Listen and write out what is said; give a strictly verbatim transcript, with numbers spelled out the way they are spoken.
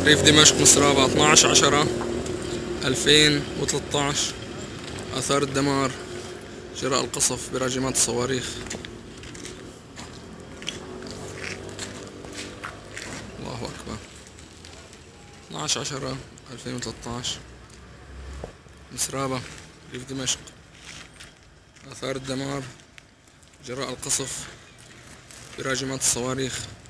ريف دمشق مصرابة اثناعش عشرة ألفين وثلاثطعش. آثار الدمار جراء القصف براجمات الصواريخ. الله أكبر. اثناعش عشرة ألفين وثلاثطعش مصرابة ريف دمشق. آثار الدمار جراء القصف براجمات الصواريخ.